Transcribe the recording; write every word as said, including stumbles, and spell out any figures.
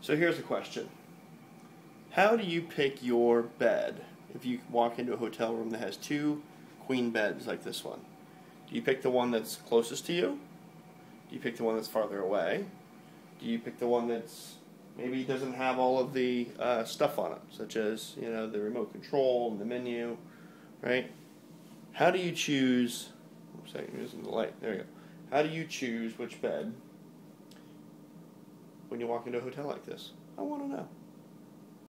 So here's a question. How do you pick your bed if you walk into a hotel room that has two queen beds like this one? Do you pick the one that's closest to you? Do you pick the one that's farther away? Do you pick the one that's maybe doesn't have all of the uh, stuff on it, such as, you know, the remote control and the menu, right? How do you choose? Oops, I'm using the light. There you go. How do you choose which bed when you walk into a hotel like this? I want to know.